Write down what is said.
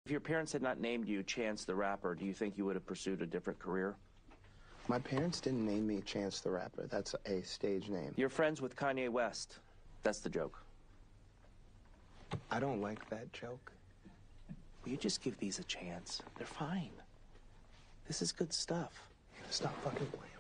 If your parents had not named you Chance the Rapper, do you think you would have pursued a different career? My parents didn't name me Chance the Rapper. That's a stage name. You're friends with Kanye West. That's the joke. I don't like that joke. Will you just give these a chance? They're fine. This is good stuff. Stop fucking playing.